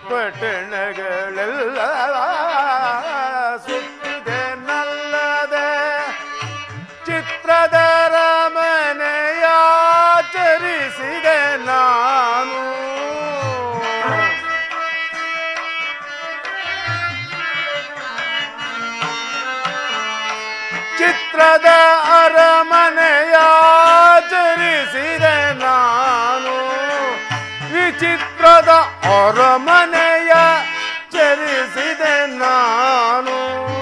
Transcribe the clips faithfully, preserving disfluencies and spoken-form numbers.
ಪಟ್ಟಣಗಳೆಲ್ಲ ಸುತ್ತಿದೆ ನಲ್ಲದೆ ಚಿತ್ರದ ರಮನೆಯಾಚರಿಸಿದೆ ನಾನು ಚಿತ್ರದ ಅರಮನೆಯಾಚರಿಸಿದೆ ನಾನು ವಿಚಿತ್ರದ ಅರಮನೆಯ ಚರಿಸಿದೆ ನಾನು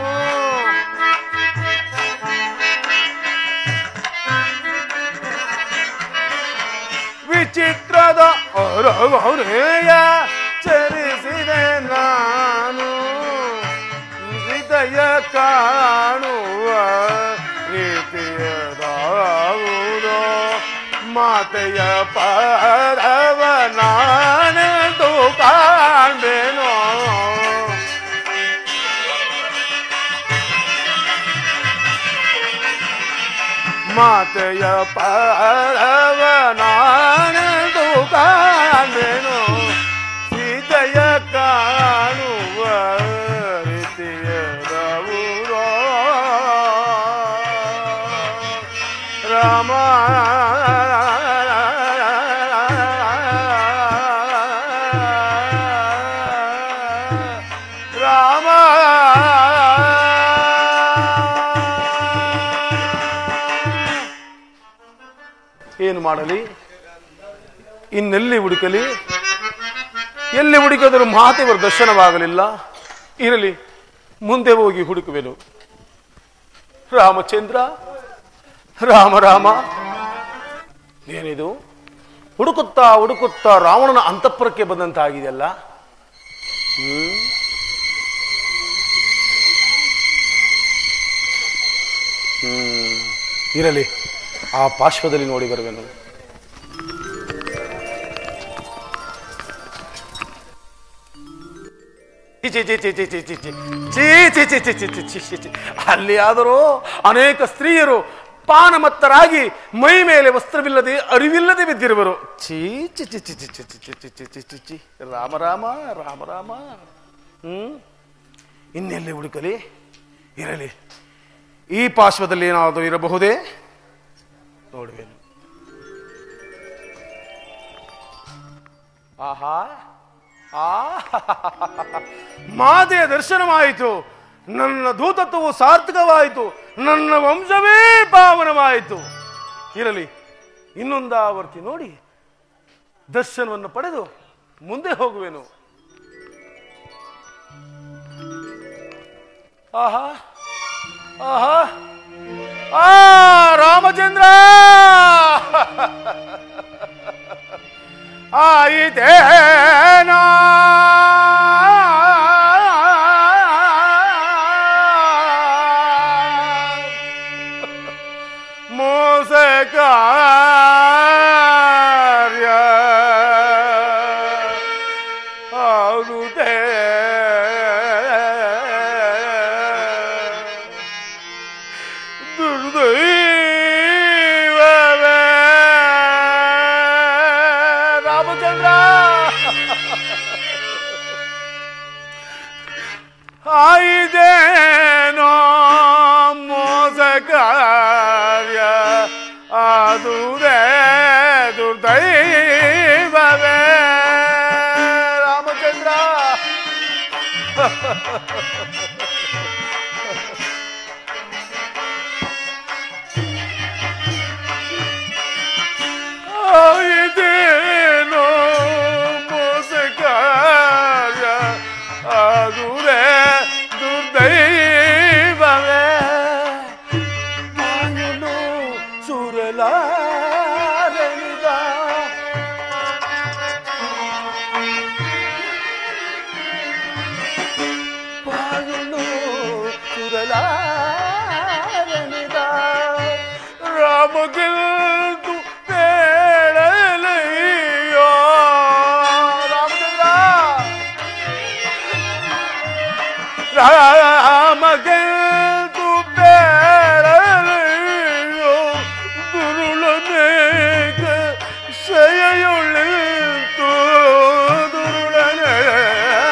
ವಿಚಿತ್ರದ ಅರಮನೆಯ ಚರಿಸಿದೆ ನಾನು ಹೃದಯ ಕಾಣುವ ರೀತಿಯದಾವುದೋ ಮಾತೆಯ ಪದವ ನಾನೆಂದು ಕಾಣೆನೋ ಮಾತೆಯ ಪದವ ನಾನೆಂದು ಕಾಣೆನೋ ಹೃದಯ ಕಾಣುವ ರೀತಿಯದವುರೋ ರಾಮ ಏನು ಮಾಡಲಿ ಇನ್ನೆಲ್ಲಿ ಹುಡುಕಲಿ ಎಲ್ಲಿ ಹುಡುಕಿದರೂ ಮಹಾದೇವರ ದರ್ಶನವಾಗಲಿಲ್ಲ ಇರಲಿ ಮುಂದೆ ಹೋಗಿ ಹುಡುಕುವೆನು ರಾಮಚಂದ್ರ ರಾಮ ರಾಮ ಏನಿದು ಹುಡುಕುತ್ತಾ ಹುಡುಕುತ್ತಾ ರಾವಣನ ಅಂತಃಪುರಕ್ಕೆ ಬಂದಂತಾಗಿದೆಯಲ್ಲ ಹ್ಮ್ ಹ್ಮ್ ಇರಲಿ ಆ ಪಾರ್ಶ್ವದಲ್ಲಿ ನೋಡಿ ಬರುವೆನು ಅಲ್ಲಿ ಆದರೂ ಅನೇಕ ಸ್ತ್ರೀಯರು ಪಾನಮತ್ತರಾಗಿ ಮೈ ಮೇಲೆ ವಸ್ತ್ರವಿಲ್ಲದೆ ಅರಿವಿಲ್ಲದೆ ಬಿದ್ದಿರುವರು ಚೀ ಚಿ ಚಿ ಚಿ ಚಿ ಚಿ ಚಿ ಚಿ ಚಿ ಚಿ ಚಿ ಚಿ ರಾಮ ರಾಮ ರಾಮ ರಾಮ ಹ್ಮ್ ಇನ್ನೆಲ್ಲಿ ಹುಡುಕಲಿ ಇರಲಿ ಈ ಪಾರ್ಶ್ವದಲ್ಲಿ ಏನಾದರೂ ಇರಬಹುದೇ ನೋಡುವೆನು ಆಹಾ ಆ ಮಾತೆಯ ದರ್ಶನವಾಯಿತು ನನ್ನ ದೂತತ್ವವು ಸಾರ್ಥಕವಾಯಿತು ನನ್ನ ವಂಶವೇ ಪಾವನವಾಯಿತು ಇರಲಿ ಇನ್ನೊಂದಾವರ್ತಿ ನೋಡಿ ದರ್ಶನವನ್ನು ಪಡೆದು ಮುಂದೆ ಹೋಗುವೆನು ಆಹಾ ಆಹಾ ಆ ರಾಮಚಂದ್ರ ಆಯಿತೇನಾ ಮೋಸ ಕಾರ್ಯ ಆಗುತ್ತೇ ಆಯಿದೇನೋ ಮೋಸ ಕಾರ್ಯ ಆದುದೇ ದುರ್ದೈವವೇ ರಾಮಚಂದ್ರ ಆಯಿದೇನೋ ಮೋಸ ಕಾರ್ಯ ಆದುದೇ ದುರ್ದೈವವೇ ನಾನು ಸುರಲಾರನಿದ ಬಾಯನು ಸುರಲಾರನಿದ ರಾಮ ಗೆಲ್ದು ಬೇಡಲಯ್ಯೋ ರಾಮಚಂದ್ರ ರಾಮ ಗೆಲ್ದು ಬೇಡಲಯ್ಯೋ ದುರುಳನೇಕ ಶೆಯುಳಿತು ದುರುಳನೇ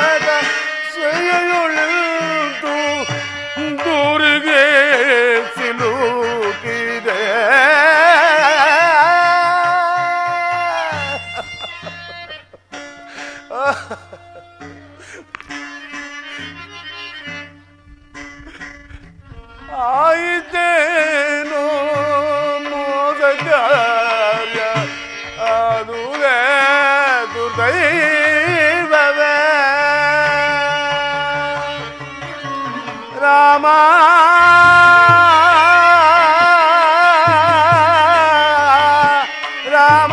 ಆಯಿತೇನೋ ಮೋದ ಕಾರ್ಯ ಅದುವೇ ದುರ್ದೈವವೇ ರಾಮ ರಾಮ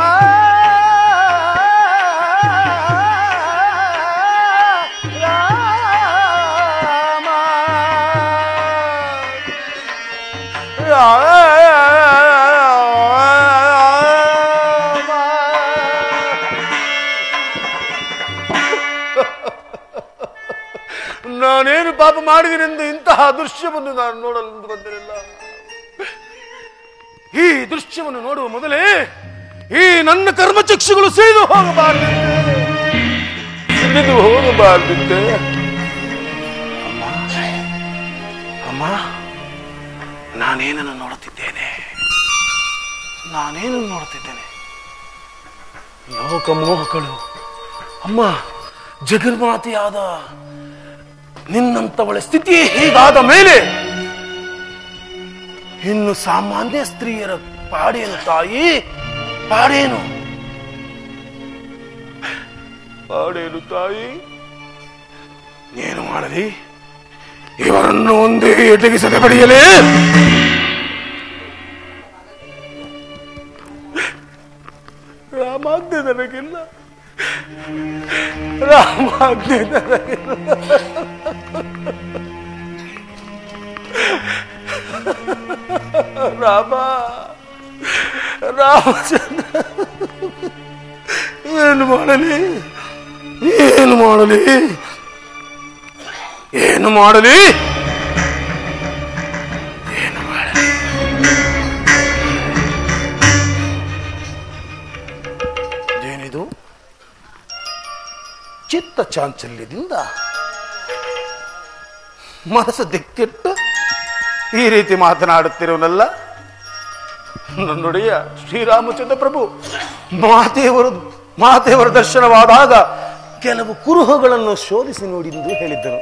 ನಾನೇನು ಪಾಪ ಮಾಡಿದನೆಂದು ಇಂತಹ ದೃಶ್ಯವನ್ನು ನಾನು ನೋಡಲು ಬಂದಿರಲಿಲ್ಲ. ಈ ದೃಶ್ಯವನ್ನು ನೋಡುವ ಮೊದಲೇ ಈ ನನ್ನ ಕರ್ಮಚಕ್ಷುಗಳು ಸಿಡಿದು ಹೋಗಬಾರದಿದ್ದೆ ಸಿಡಿದು ಹೋಗಬಾರದಿದ್ದೆ ಅಮ್ಮ ಅಮ್ಮ ನಾನೇನನ್ನು ನೋಡುತ್ತಿದ್ದೇನೆ ನಾನೇನನ್ನು ನೋಡುತ್ತಿದ್ದೇನೆ ಲೋಕಮೋಹಗಳು ಅಮ್ಮ ಜಗನ್ಮಾತೆಯಾದ ನಿನ್ನಂತವಳ ಸ್ಥಿತಿ ಹೀಗಾದ ಮೇಲೆ ಇನ್ನು ಸಾಮಾನ್ಯ ಸ್ತ್ರೀಯರ ಪಾಡೇನು ತಾಯಿ ಪಾಡೇನು ಪಾಡೇನು ತಾಯಿ ಏನು ಮಾಡಲಿ ಇವರನ್ನು ಒಂದೇ ಎಟಗಿಸದೆ ಬಡಿಯಲೇ ರಾಮಾಜ್ಞೆ ನನಗಿಲ್ಲ ರಾಮಾಜ್ಞೆ ನನಗಿಲ್ಲ ರಾಮ ರಾಮಚಂದ್ರ ಏನು ಮಾಡಲಿ ಏನು ಮಾಡಲಿ ಏನು ಮಾಡಲಿ ಏನು ಮಾಡಲಿ ಏನಿದು ಚಿತ್ತ ಚಾಂಚಲ್ಯದಿಂದ ಮನಸ್ಸು ದಿಕ್ಕಿಟ್ಟು ಈ ರೀತಿ ಮಾತನಾಡುತ್ತಿರುವನಲ್ಲ ನನ್ನೊಡೆಯ ಶ್ರೀರಾಮಚಂದ್ರ ಪ್ರಭು ಮಾತೆಯವರು ಮಾತೆಯವರ ದರ್ಶನವಾದಾಗ ಕೆಲವು ಕುರುಹುಗಳನ್ನು ಶೋಧಿಸಿ ನೋಡಿಎಂದು ಹೇಳಿದ್ದರು.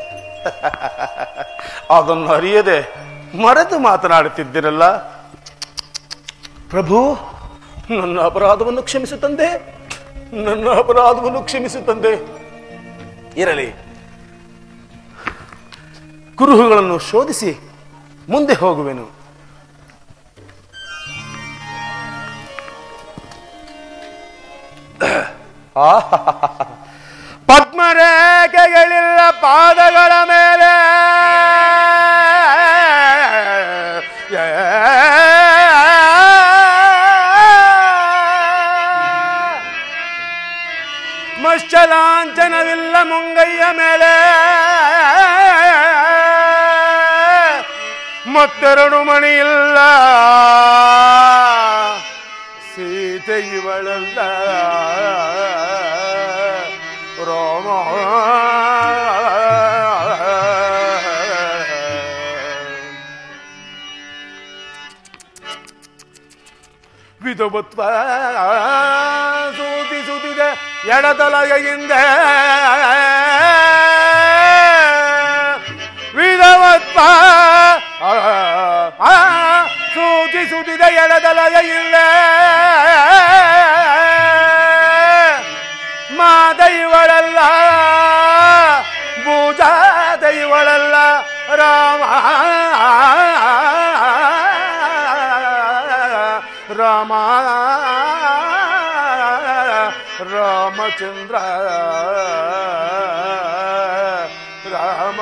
ಅದನ್ನು ಅರಿಯದೆ ಮರೆತು ಮಾತನಾಡುತ್ತಿದ್ದಿರಲ್ಲ. ಪ್ರಭು ನನ್ನ ಅಪರಾಧವನ್ನು ಕ್ಷಮಿಸು ತಂದೆ ನನ್ನ ಅಪರಾಧವನ್ನು ಕ್ಷಮಿಸು ತಂದೆ ಇರಲಿ ಕುರುಹುಗಳನ್ನು ಶೋಧಿಸಿ ಮುಂದೆ ಹೋಗುವೆನು. ಪದ್ಮರೇಖೆಗಳಿಲ್ಲ ಪಾದಗಳ ಮೇಲೆ ಮಶ್ಚಲಾಂಚನವಿಲ್ಲ ಮುಂಗಯ್ಯ ಮೇಲೆ ಮತ್ತೆರಡು ಮಣಿಯಿಲ್ಲ ಸೀತೆ ಇವಳಲ್ಲ ರಾಮ ವಿಧವತ್ವ ಸೂಚಿಸುತ್ತಿದೆ ಎಡತಲಗೆಯಿಂದ ವಿಧವತ್ವ ಸೂಚಿಸುತ್ತಿದೆ ಎಡತಲಗೆಯಿಂದ ಮಾದೈವಳಲ್ಲ ಭೂಜಾದೈವಳಲ್ಲ ರಾಮ ರಾಮ ರಾಮಚಂದ್ರ ರಾಮ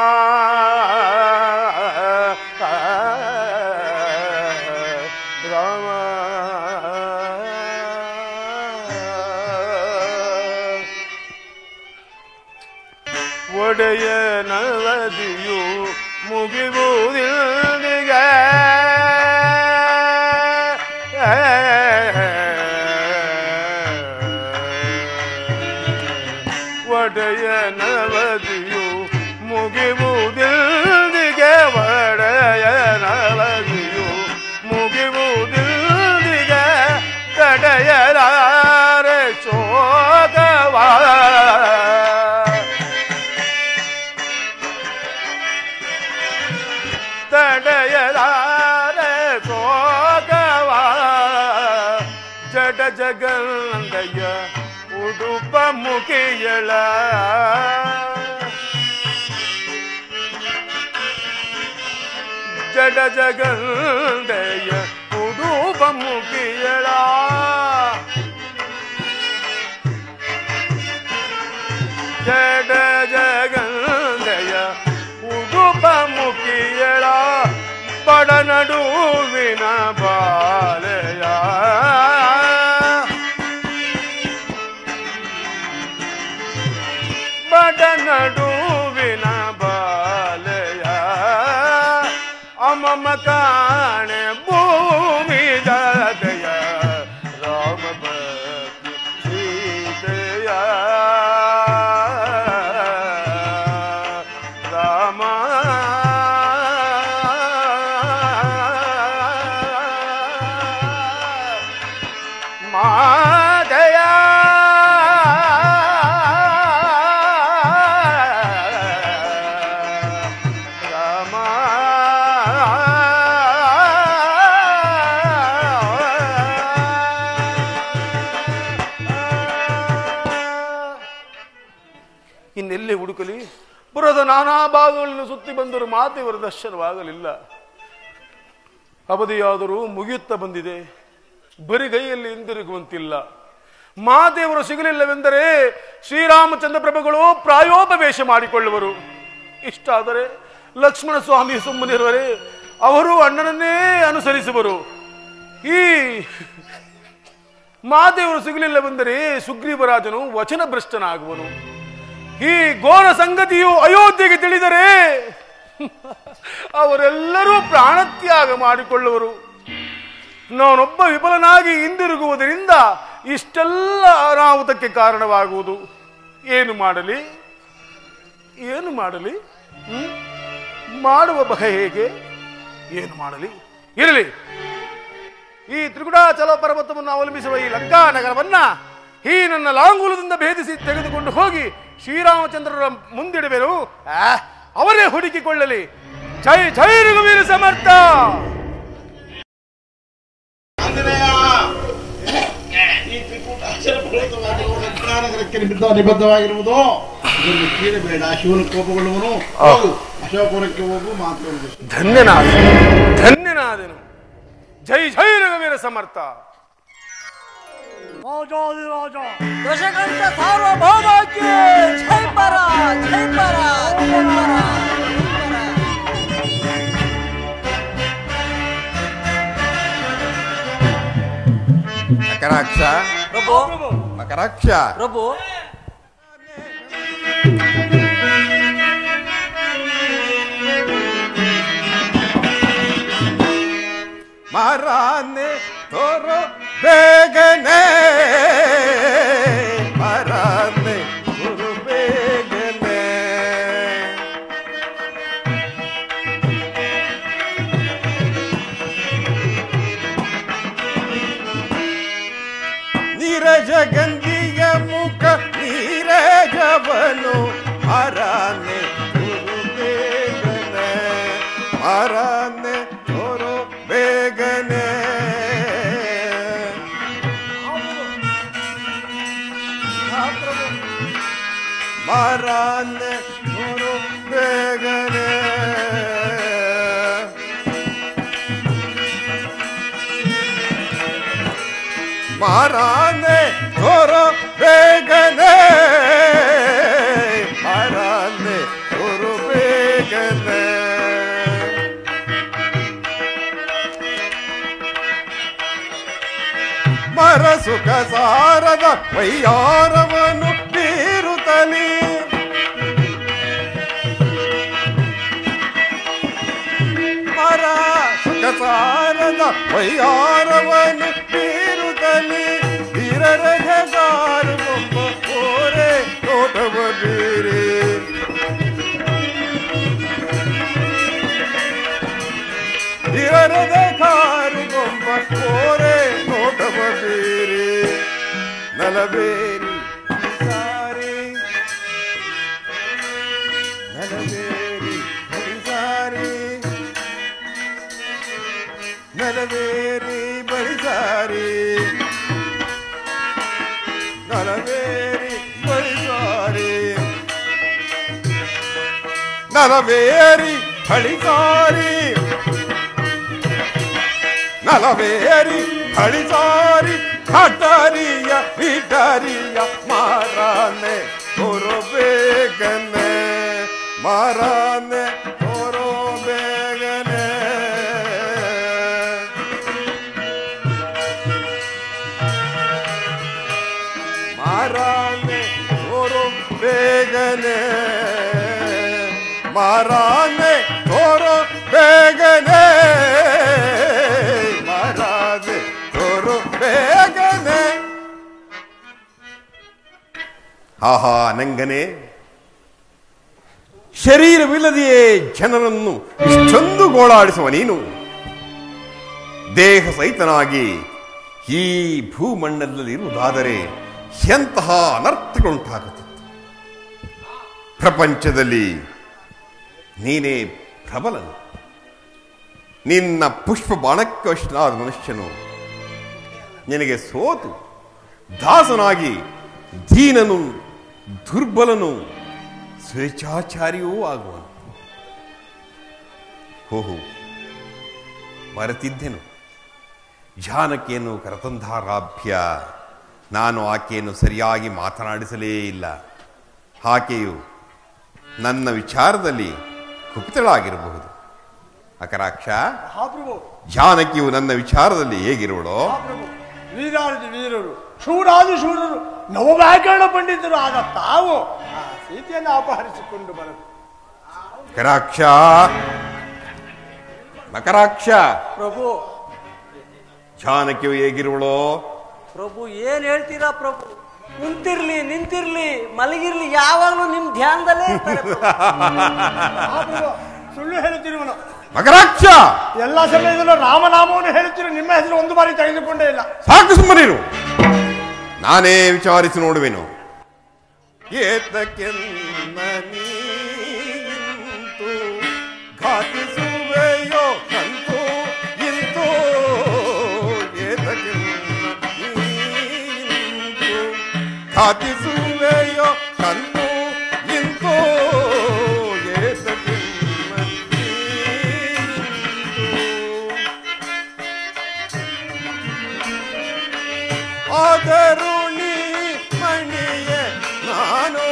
ರಾಮ ಒಡೆಯ ನವದಿಯು ಮುಗಿಯುವುದಿಲ್ಲಿಗೆ ಒಡೆಯ ನವದಿಯು ಮುಗಿಯುವುದಿಲ್ಲಿಗೆ ಒಡೆಯ ನವದಿಯು ಮುಗಿಯುವುದಿಲ್ಲಿಗೆ ತಡೆಯಲಾರೆ ಶೋಕವ ಜಗಂದಯ್ಯ ಉಡುಪ ಮುಖಿಯಳ ಜಡ ಜಗಂದಯ್ಯ ಉಡುಪ ಮುಖಿಯಳ ಜಡ ಜಗಂದಯ್ಯ ಉಡುಪ ಮುಖಿಯಳ ಬಡ ನಡುವಿನ ಬಾಲೆಯ ಬಡ ನಡುವಿನ ಬಾಲೆಯ ಅಮಮ ಕಾಣೆ ಭೂಮಿ ಜಗಯ ರಾಮ ಭಕ್ತಿ ಸೀತೆಯ ರಾಮ ಮಾದಯ ರಾಮ ಇನ್ನೆಲ್ಲಿ ಹುಡುಕಲಿ? ಪುರದ ನಾನಾ ಭಾಗಗಳನ್ನು ಸುತ್ತಿ ಬಂದರೂ ಮಾತೆಯವರ ದರ್ಶನವಾಗಲಿಲ್ಲ. ಅವಧಿಯಾದರೂ ಮುಗಿಯುತ್ತಾ ಬಂದಿದೆ, ಬರಿಗೈಯಲ್ಲಿ ಹಿಂದಿರುಗುವಂತಿಲ್ಲ. ಮಾತೆಯವರು ಸಿಗಲಿಲ್ಲವೆಂದರೆ ಶ್ರೀರಾಮಚಂದ್ರ ಪ್ರಭುಗಳು ಪ್ರಾಯೋಪವೇಶ ಮಾಡಿಕೊಳ್ಳುವರು. ಇಷ್ಟಾದರೆ ಲಕ್ಷ್ಮಣ ಸ್ವಾಮಿ ಸುಮ್ಮನಿರುವರೆ, ಅವರು ಅಣ್ಣನನ್ನೇ ಅನುಸರಿಸುವರು. ಈ ಮಾತೆಯವರು ಸಿಗಲಿಲ್ಲವೆಂದರೆ ಸುಗ್ರೀವರಾಜನು ವಚನ ಭ್ರಷ್ಟನಾಗುವನು. ಈ ಘೋರ ಸಂಗತಿಯು ಅಯೋಧ್ಯೆಗೆ ತಿಳಿದರೆ ಅವರೆಲ್ಲರೂ ಪ್ರಾಣತ್ಯಾಗ ಮಾಡಿಕೊಳ್ಳುವರು. ನಾನೊಬ್ಬ ವಿಫಲನಾಗಿ ಹಿಂದಿರುಗುವುದರಿಂದ ಇಷ್ಟೆಲ್ಲ ಅನಾಹುತಕ್ಕೆ ಕಾರಣವಾಗುವುದು. ಏನು ಮಾಡಲಿ ಏನು ಮಾಡಲಿ ಹ್ಮ್ ಮಾಡುವ ಬಗೆ ಹೇಗೆ? ಏನು ಮಾಡಲಿ? ಇರಲಿ, ಈ ತ್ರಿಗುಣಾಚಲ ಪರ್ವತವನ್ನು ಅವಲಂಬಿಸುವ ಈ ಲಂಕಾ ನಗರವನ್ನ ಈ ನನ್ನ ಲಾಂಗೂಲದಿಂದ ಭೇದಿಸಿ ತೆಗೆದುಕೊಂಡು ಹೋಗಿ ಶ್ರೀರಾಮಚಂದ್ರರ ಮುಂದಿಡಬೇರು. ಅವರೇ ಹುಡುಕಿಕೊಳ್ಳಲಿ. ಜೈ ಜೈ ರಘುವೀರ ಸಮರ್ಥ. ನಿಬದ್ಧವಾಗಿರುವುದು ಇದನ್ನು ಕೀಳಬೇಡ. ಶಿವನ ಕೋಪಗೊಳ್ಳುವನು. ಅಶೋಕವನಕ್ಕೆ ಹೋಗು. ಮಾತು ಧನ್ಯನಾದ ಧನ್ಯನಾದನು. ಜೈ ಜೈ ರಘುವೀರ ಸಮರ್ಥ. ದಶಕಂಠ ಸಾರ್ವಭೌಮಕ್ಕೆ ಜೈ ಪರ ಜೈ ಪರ ಜೈ ಪರ. ಮಕರಾಕ್ಷ ಪ್ರಭು ಮಕರಾಕ್ಷ ಪ್ರಭು ಮಾರಾನೆ ತೋರೋ ಬೇಗನೆ ಮಾರಾನೆ ತೋರೋ ಬೇಗನೆ ನೀರಜಗಂಧಿಯ ಮುಖ ನೀರಜವನು ಮಾರಾನೆ ತೋರೋ ಬೇಗನೆ ಮಾರಾನೆ ತೋರೋ ಬೇಗನೆ ಮಾರಾನೆ ತೋರೋ ಬೇಗನೆ ಮಾರಾನೆ ತೋರೋ ಬೇಗನೆ ಮಾರಾನೆ ತೋರೋ ಬೇಗನೆ ಮರ ಸುಖ ಸಾರದ ವೈಯಾರವನು ಬೀರುತ್ತಲೀ ಮರ ಸುಖ ಸಾರದ ವೈಯಾರವನು ಬೀರುತ್ತಲೀ ವೀರರಗಾರು ಬೊಮ್ಮ ಓರೆ ನೋಟವ ಬೀರಿ ವೀರರದ ಕಾರು ಬೊಮ್ಮ ಓರೆ ನೋಟವ ಬೀರಿ ನಲಬೇರಿ ಸಾರಿ ನಲಬೇರಿ ಸಾರಿ ನಲಬೇರಿ ಬಳಿಸಾರಿ ನಲವೇರಿ ಹಳಿಸಾರಿ ನಲವೇರಿ ಹಳಿಸಾರಿ ಹಠರಿಯ ಬಿಠರಿಯ ಮಾರಾನೆ ತೋರೋ ಬೇಗನೆ ಮಾರಾನೆ ತೋರೋ ಬೇಗನೆ ಮಾರಾನೆ ತೋರೋ ಬೇಗನೆ ಮಾರಾನೆ ತೋರೋ ಬೇಗನೆ ಮಾರಾನೆ ತೋರೋ ಬೇಗನೆ. ಆಹಾ ನಂಗನೆ, ಶರೀರವಿಲ್ಲದೆಯೇ ಜನರನ್ನು ಇಷ್ಟೊಂದು ಗೋಳಾಡಿಸುವ ನೀನು ದೇಹ ಸಹಿತನಾಗಿ ಈ ಭೂಮಂಡಲದಲ್ಲಿ ಇರುವುದಾದರೆ ಎಂತಹ ಅನರ್ಥಗಳುಂಟಾಗುತ್ತಿತ್ತು. ಪ್ರಪಂಚದಲ್ಲಿ ನೀನೇ ಪ್ರಬಲನು. ನಿನ್ನ ಪುಷ್ಪ ಬಾಣಕ್ಕೆ ವಶನಾದ ಮನುಷ್ಯನು ನಿನಗೆ ಸೋತು ದಾಸನಾಗಿ ದೀನನು ದುರ್ಬಲನು ಸ್ವೇಚ್ಛಾಚಾರಿಯೂ ಆಗುವನು. ಹೋಹು, ಮರೆತಿದ್ದೆನು ಜಾನಕಿಯನ್ನು ಕರತಂಧಾರಾಭ್ಯ. ನಾನು ಆಕೆಯನ್ನು ಸರಿಯಾಗಿ ಮಾತನಾಡಿಸಲೇ ಇಲ್ಲ. ಆಕೆಯು ನನ್ನ ವಿಚಾರದಲ್ಲಿ ಕುಪಿತಳಾಗಿರಬಹುದು. ಅಕರಾಕ್ಷ, ಜಾನಕಿಯು ನನ್ನ ವಿಚಾರದಲ್ಲಿ ಹೇಗಿರುವಳೋ? ವೀರಾದಿ ವೀರರು, ಶೂರಾದಿ ಶೂರರು, ನವವ್ಯಾಕರಣ ಪಂಡಿತರು ಆದ ತಾವು ಆ ಸೀತೆಯನ್ನು ಅಪಹರಿಸಿಕೊಂಡು ಬರಬೇಕು. ಕರಾಕ್ಷ, ಮಕರಾಕ್ಷ, ಪ್ರಭು ಜಾನಕಿಯು ಹೇಗಿರುವಳೋ? ಪ್ರಭು ಏನ್ ಹೇಳ್ತೀರಾ ಪ್ರಭು? ಕುಂತಿರ್ಲಿ, ನಿಂತಿರ್ಲಿ, ಮಲಗಿರ್ಲಿ, ಯಾವಾಗ್ಲೂ ನಿಮ್ ಧ್ಯಾನದಲ್ಲೇ ಇರ್ತಾರೆ ಪ್ರಭು. ಸುಳ್ಳು ಹೇಳುತ್ತಿರುವನು. ಮಕರಾಕ್ಷ, ಎಲ್ಲ ಸಮಯದಲ್ಲೂ ರಾಮನಾಮವನ್ನು ಹೇಳುತ್ತಿರು, ನಿಮ್ಮ ಹೆಸರು ಒಂದು ಬಾರಿ ತೆಗೆದುಕೊಂಡೇ ಇಲ್ಲ. ಸಾಕು, ಸುಮ್ಮನಿರು. ನಾನೇ ವಿಚಾರಿಸಿ ನೋಡುವೆನು. ಏತಕ್ಕೆನ್ನ ನೀಂತು ಘಾತಿಸುವೆಯೋ ಕಂತು ಇಂತು, ಏತಕ್ಕೆನ್ನ ನೀಂತು ಘಾತಿಸುವೆಯೋ ಕಂತು ಇಂತು, ಏತಕ್ಕೆನ್ನ ನೀಂತು ಆದರೂ ನಾನು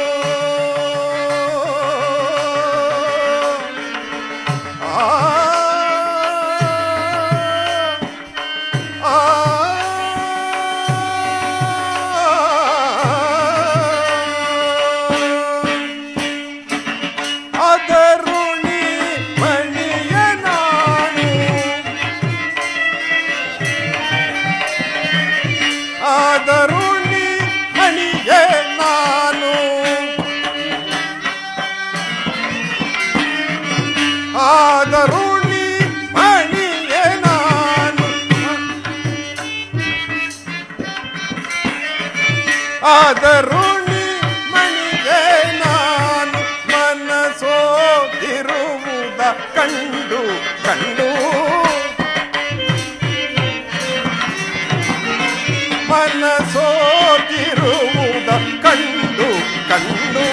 ಅದರುಣಿ ಮಣಿಯ ನಾನು ಆದರುಣಿ ಮಣಿಯ ನಾನು ಆದರುಣಿ ಮಣಿಯ ನಾನು ಆದರುಣಿ ಮಣಿಯ ನಾನು ಮನಸೋತಿರುವುದ ಕಂಡು ಕಂಡು ಮನಸೋತಿರುವುದ ಕಂಡು ಕಂಡು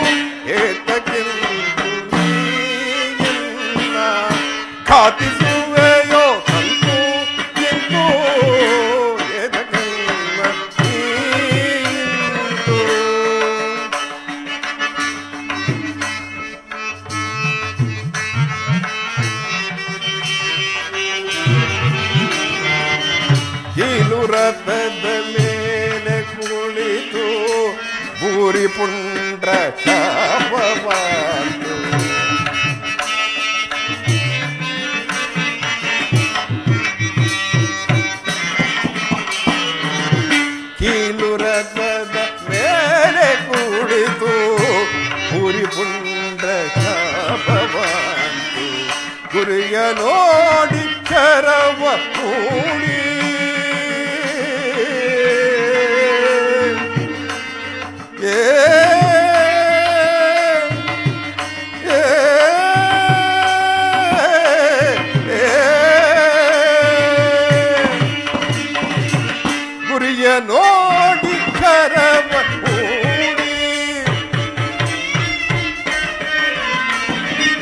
ಏತಕ್ಕೆಂದು ನೀಲ್ಲ ಘಾತಿಸುವೆಯೋ ಕಂಡು ಎಂದು ಏತಕ್ಕೆಲ್ಲ ನೀಂತು. ಕೀಲು ರಥದ ಮೇಲೆ ಕುಳಿತು ಭೂರಿ ಪುಂಡ್ರ ಶಾಪವಾತು. ಕೀಲು ರಥದ ಮೇಲೆ ಕುಳಿತು ಭೂರಿ ಪುಂಡ್ರ ಶಾಪವಾತು. ಗುರಿಯ ನೋಡಿ ಚರವ ಕೂಡಿ ಗುರಿಯ ನೋಡಿ ಕರವ ಕೂಡಿ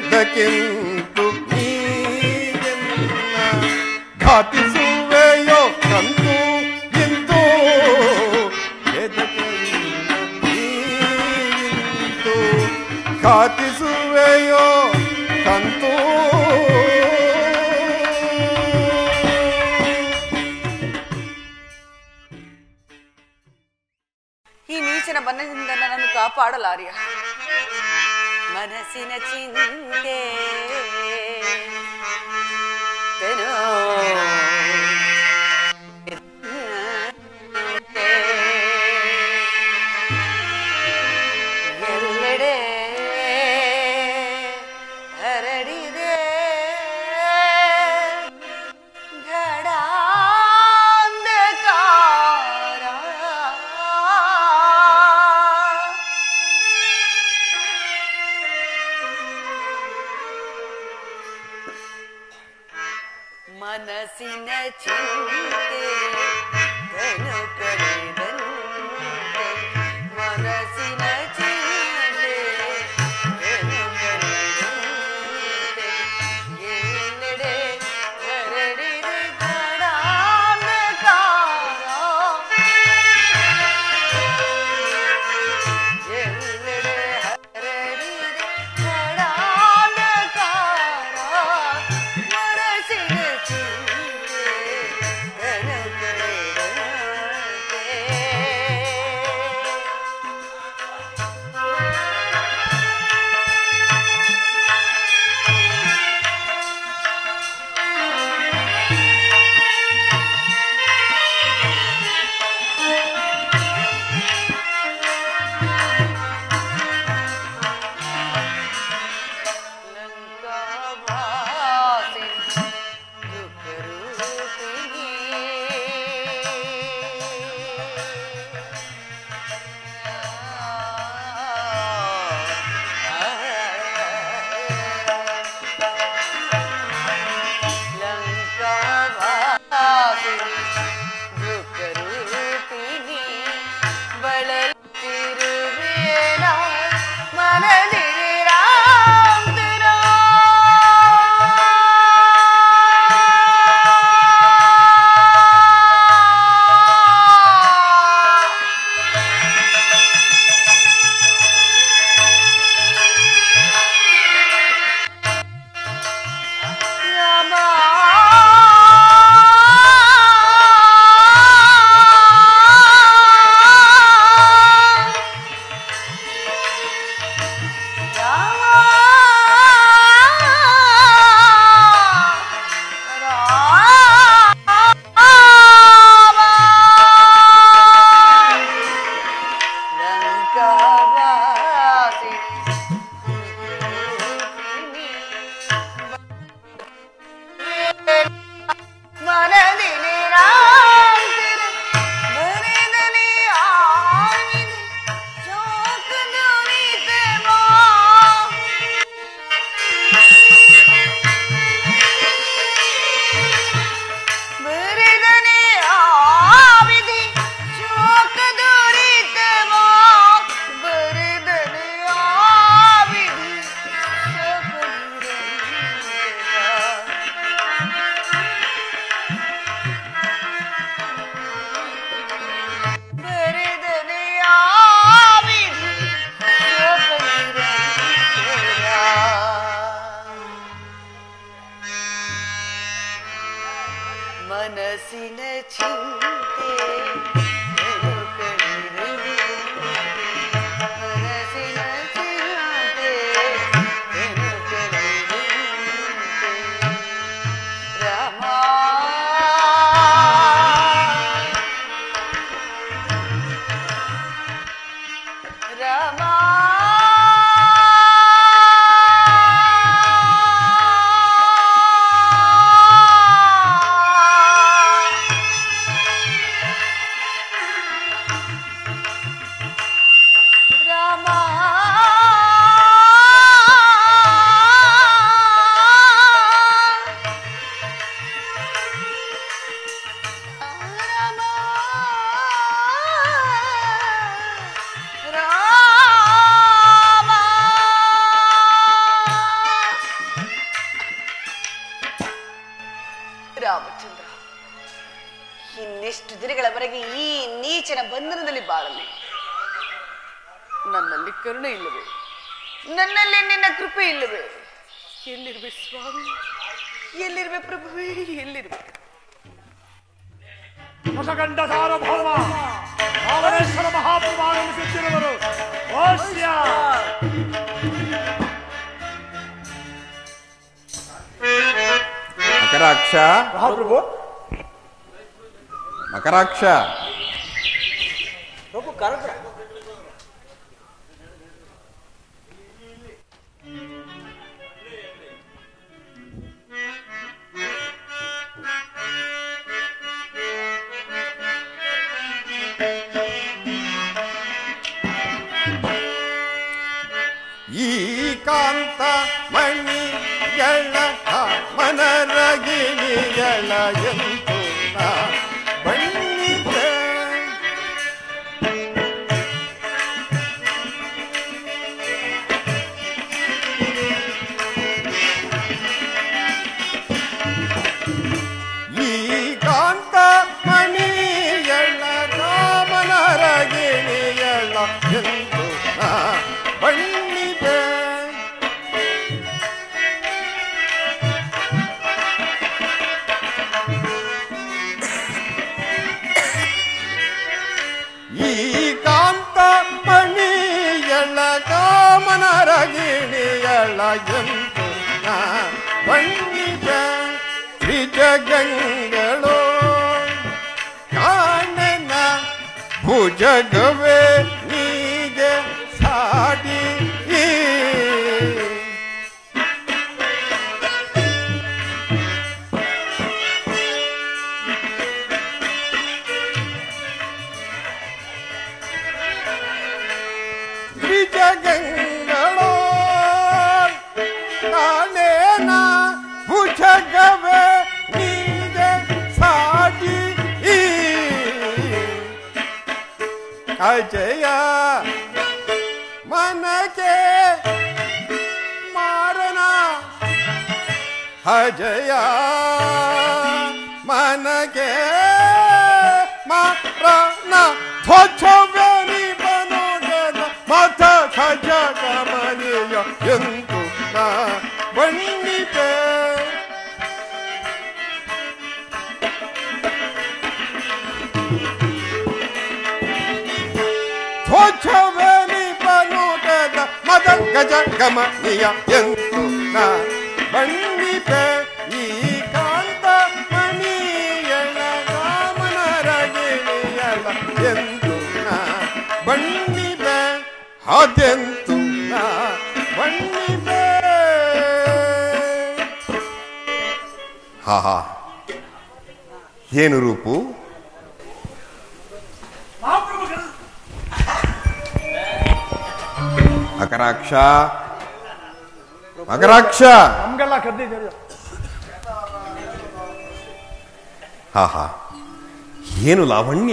ಎದಕ್ಕೆಂತು ನೀಗೆನ್ನ ಘಾತಿಸುವೆಯೋ ಕಂತು ಇಂತು ಎದಕ್ಕೆಂತು ನೀಗಿಂತು ಘಾತಿಸುವೆಯೋ ಕಂತು. ಈ ನೀಚನ ಬನ್ನದಿಂದ ನನ್ನನ್ನು ಕಾಪಾಡಲಾರಿಯ. ಮನಸ್ಸಿನ ಚಿಂತೆ ಎಲ್ಲೆಡೆ ಹರಡಿದೆ ಘಡಾಂಧಕಾರ. ಮನಸ್ಸಿನ ಚಿಂತೆ ಧನು ಕಳೆದಂತೆ ಮನಸ್ಸಿನ ಚಿಂತೆ ಧನು ಕಳೆದಂತೆ ಎಲ್ಲೆಡೆ ಹರಡಿದೆ ಘಡಾಂಧಕಾರ. ಎಲ್ಲೆಡೆ ಹರಡಿದೆ ಘಡಾಂಧಕಾರ. ಮನಸ್ಸಿನ ಚಿಂತೆ ಧನು ಕಳೆದಂತೆ. ಲಂಕಾವಾಸಿನಿ ದುಃಖರೂಪಿಣಿ ಲಂಕಾವಾಸಿನಿ ದುಃಖರೂಪಿಣಿ ಬಳಲುತ್ತಿರುವೆನ ಮನದಿರಾಂತರ. ರಾಮ ಮನಸ್ಸಿನ ಚಿಂತೆ ಧನು ಕಳೆದಂತೆ ಮನಸ್ಸಿನ ಚಿಂತೆ ಧನು ಕಳೆದಂತೆ. ರಾಮ ರಾಮ ನನ್ನಲ್ಲಿ ಕರುಣೆ ಇಲ್ಲವೇ? ನನ್ನಲ್ಲಿ ನಿನ್ನ ಕೃಪೆ ಇಲ್ಲವೇ? ಎಲ್ಲಿರುವೆ ಸ್ವಾಮಿ? ಎಲ್ಲಿರುವೆ ಪ್ರಭುವೇ? ಎಲ್ಲಿರುವೆ? ಹೊಸಗಂಡ ಸಾರ್ವಭೌಮ ರಾವಣೇಶ್ವರ ಮಹಾಪ್ರಭು ಆಗಮಿಸುತ್ತಿರುವರು. ಓಸ್ಯ ಮಕರಾಕ್ಷ ಮಹಾಪ್ರಭು. ಮಕರಾಕ್ಷ ಪ್ರಭು ಕರೆದ್ರ? ಈ ಕಾಂತ ಮಣಿ ಎಳ್ಳ ಮನರಗಿಣಿಯಳ ಎಂದು ನಾ ಬಣ್ಣಿದೆ. ಈ ಕಾಂತ ಮಣಿ ಎಳ್ಳ ಮನರಗಿಣಿಯಳ ಎಂದು ನಾ ಬಣ್ಣಿದೆ. ಈ ಕಾಂತ ಮಣಿಯಳ ಕಾಮನರಗಿಣಿಯಳ ಎಂದು ನಾ ಬಣ್ಣಿದೆ. ತ್ರಿಜಗಂಗಳೋ ಕಾಣನ ಭುಜಗವೇ ನೀಗೆ ಸಾಡಿ. ತ್ರಿಜಗಂಗಳೋ ಕಾಣೇನ ಭುಜಗವೇ ನೀಗೆ ಸಾಡಿ. ಅಜಯ ಮನಕೆ ಮಾರನ ಅಜಯ ಮನಗೆ ಮಾರನ ಧ್ವಜವೇನಿ ಬನೋಡನ ಮತ ಖಜ ಕಮನಿಯ ಎಂದು ನಾ ಬಣ್ಣಿದೆ. ಧ್ವಜವೇನಿ ಬನೋಡನ ಮದ ಗಜ ಗಮನಿಯ ಎಂದು ನಾ ಬಣ್ಣಿದೆ. ಈ ಕಾಂತ ಮಣಿಯಳ ಕಾಮನರಗಿಣಿಯಳ ಎಂದು ನಾ ಬಣ್ಣಿದೆ. ಅದೆಂತು ನಾ ಬಣ್ಣಿದೆ. ಹಾ ಹಾ ಏನು ರೂಪು? ಮಕರಾಕ್ಷ ಮಕರಾಕ್ಷ ನಮ್ಗೆಲ್ಲ ಕರೆದಿದ್ದೀರಿ. ಹಾ ಹಾ ಏನು ಲಾವಣ್ಯ!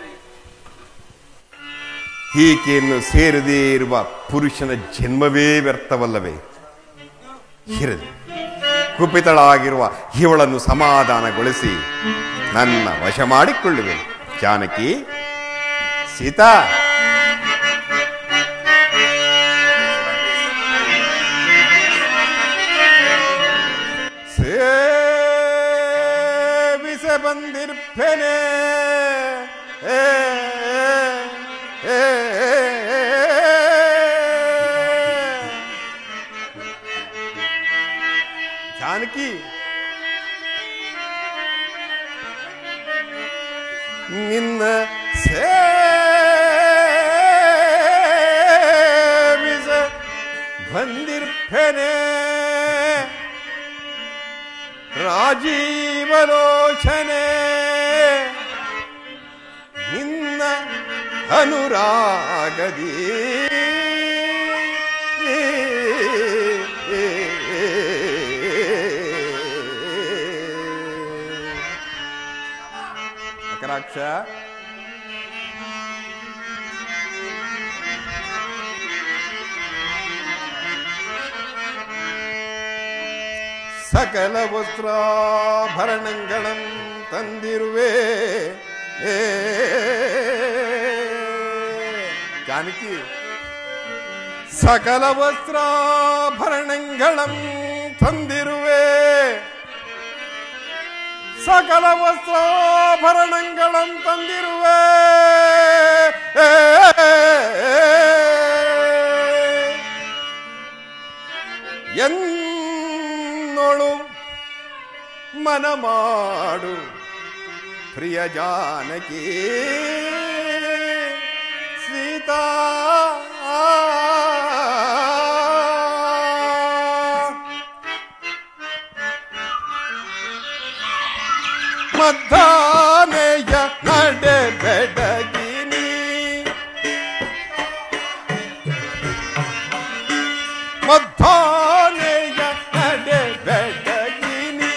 ಈಕೆಯನ್ನು ಸೇರದೇ ಇರುವ ಪುರುಷನ ಜನ್ಮವೇ ವ್ಯರ್ಥವಲ್ಲವೇ? ಇರಲಿ, ಕುಪಿತಳಾಗಿರುವ ಇವಳನ್ನು ಸಮಾಧಾನಗೊಳಿಸಿ ನನ್ನ ವಶ ಮಾಡಿಕೊಳ್ಳುವೆ. ಜಾನಕಿ, ಸೀತಾ, ಸೇವಿಸೆ ಬಂದಿರ್ಪೇನೆ. ಜಾನಕಿ, ನಿನ್ನ ಸೇವಿಸ ಬಂದಿರ್ಪೇನೆ. ರಾಜೀವಲೋಚನೆ ನಿನ್ನ ಅನುರಾಗದಿ ಮಕರಾಕ್ಷ, ಸಕಲ ವಸ್ತ್ರಾಭರಣಗಳಂ ತಂದಿರುವೆ. ಜಾನಕಿ, ಸಕಲ ವಸ್ತ್ರಾಭರಣಗಳಂ ತಂದಿರುವೆ ಸಕಲ ವಸ್ತ್ರಾಭರಣಗಳಂ ತಂದಿರುವೆ ಎನ್ನೋಳು ಮನ ಮಾಡು ಪ್ರಿಯ ಜಾನಕಿ ಸೀತಾ ಮದ್ದಾನೆಯ ನಡೆ ಬೆಡಗಿನಿ ಮದ್ದಾನೆಯ ನಡೆ ಬೆಡಗಿನಿ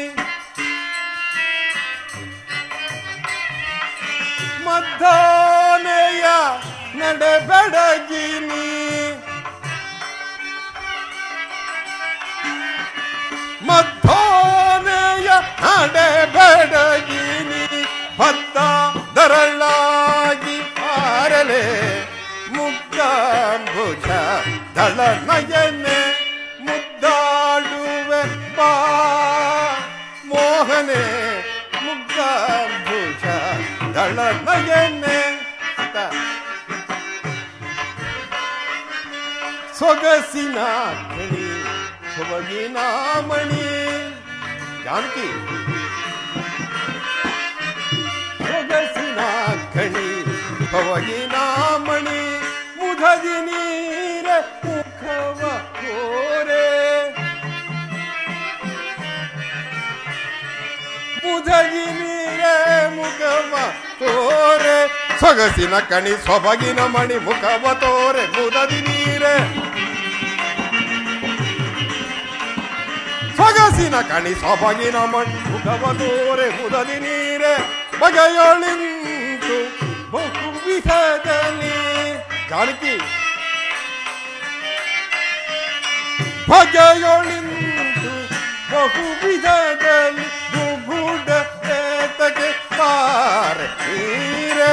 ಮದ್ದಾನೆಯ ನಡೆ ಬೆಡಗಿನಿ ಮದ್ದಾನೆಯ ನಡೆ ಬೆಡಗಿನಿ ಭತ್ತ ದರಳಾಗಿ ಹಾರಲೆ ಮುಗ್ಧಾಂಬುಜ ದಳ ನಯನೆ ಮುದ್ದಾಡುವೆ ಬಾ ಮೋಹನೆ ಮುಗ್ಧಾಂಬುಜ ದಳ ನಯನೆ ಸೊಗಸಿನ ಕಣಿ ಸೊಬಗಿನ ಮಣಿ ಜಾನಕಿ ಸೊಗಸಿನ ಕಣಿ ಸೊಬಗಿನ ಮಣಿ ಮುಧದಿ ನೀರ ಮುಖವ ಕೋರೆ ಮುಧದಿ ನೀರ ಮುಖವ ತೋರೆ ಸೊಗಸಿನ ಕಣಿ ಸೊಬಗಿನ ಮಣಿ ಮುಖವ ತೋರೆ ಮುಧದಿ ನೀರೆ ಸೊಗಸಿನ ಕಣಿ ಸೊಬಗಿನ ಮಣಿ ಮುಖವ ತೋರೆ ಮುಧದಿ ನೀರೆ ಬಗೆಯೊಳಿಂತು ಬಹುವಿಧದಲ್ಲಿ ಜಾನಕಿ ಬಗೆಯೊಳಿಂತು ಬಹುವಿಧದಲ್ಲಿ ದುಗುಡ ಏತಕ್ಕೆ ಪಾರೆ ನೀರೆ